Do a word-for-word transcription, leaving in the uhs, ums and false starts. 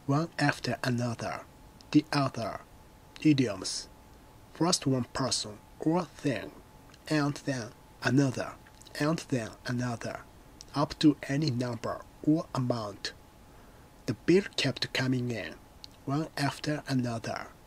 one after another, the other. Idioms. First one person or thing, and then another, and then another, up to any number or amount. The bill kept coming in, one after another.